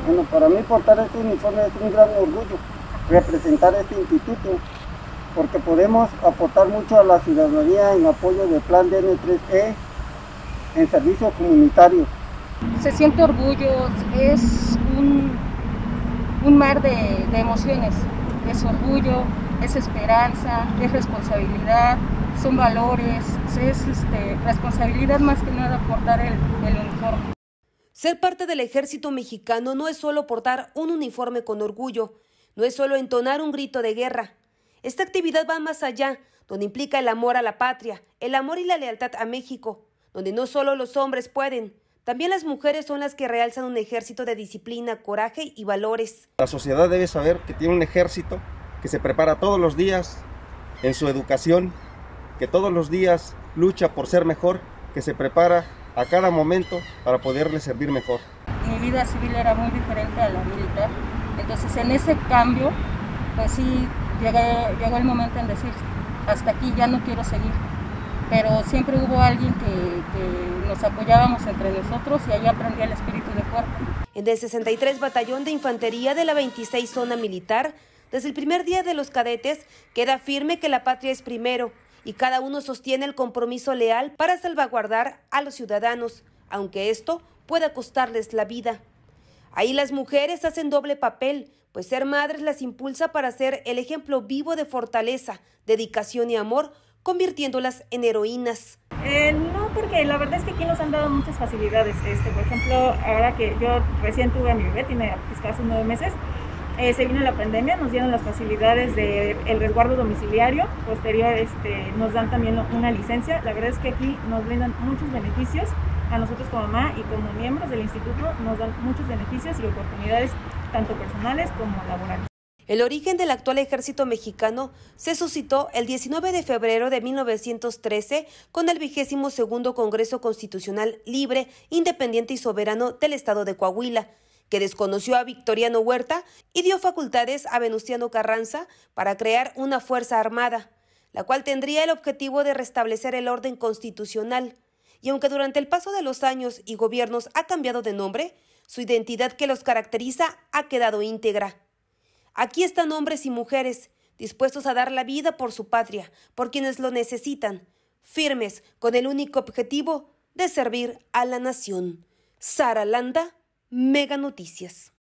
Bueno, para mí portar este uniforme es un gran orgullo, representar este instituto, porque podemos aportar mucho a la ciudadanía en apoyo del plan DN3E en servicios comunitarios. Se siente orgullo, es un mar de emociones, es orgullo, es esperanza, es responsabilidad, son valores, es responsabilidad más que nada portar el uniforme. Ser parte del ejército mexicano no es solo portar un uniforme con orgullo, no es solo entonar un grito de guerra. Esta actividad va más allá, donde implica el amor a la patria, el amor y la lealtad a México, donde no solo los hombres pueden, también las mujeres son las que realzan un ejército de disciplina, coraje y valores. La sociedad debe saber que tiene un ejército que se prepara todos los días en su educación, que todos los días lucha por ser mejor, que se prepara a cada momento para poderle servir mejor. Mi vida civil era muy diferente a la militar, entonces en ese cambio, pues sí, llegó el momento en decir, hasta aquí ya no quiero seguir, pero siempre hubo alguien que nos apoyábamos entre nosotros y ahí aprendí el espíritu de cuerpo. En el 63 Batallón de Infantería de la 26 Zona Militar, desde el primer día de los cadetes, queda firme que la patria es primero y cada uno sostiene el compromiso leal para salvaguardar a los ciudadanos, aunque esto pueda costarles la vida. Ahí las mujeres hacen doble papel, pues ser madres las impulsa para ser el ejemplo vivo de fortaleza, dedicación y amor, convirtiéndolas en heroínas. No, porque la verdad es que aquí nos han dado muchas facilidades. Por ejemplo, ahora que yo recién tuve a mi bebé, tiene escasos 9 meses, se vino la pandemia, nos dieron las facilidades del resguardo domiciliario, posterior nos dan también una licencia. La verdad es que aquí nos brindan muchos beneficios, a nosotros como mamá y como miembros del instituto nos dan muchos beneficios y oportunidades tanto personales como laborales. El origen del actual ejército mexicano se suscitó el 19 de febrero de 1913 con el 22º Congreso Constitucional Libre, Independiente y Soberano del Estado de Coahuila, que desconoció a Victoriano Huerta y dio facultades a Venustiano Carranza para crear una fuerza armada, la cual tendría el objetivo de restablecer el orden constitucional. Y aunque durante el paso de los años y gobiernos ha cambiado de nombre, su identidad que los caracteriza ha quedado íntegra. Aquí están hombres y mujeres dispuestos a dar la vida por su patria, por quienes lo necesitan, firmes con el único objetivo de servir a la nación. Sara Landa, Mega Noticias.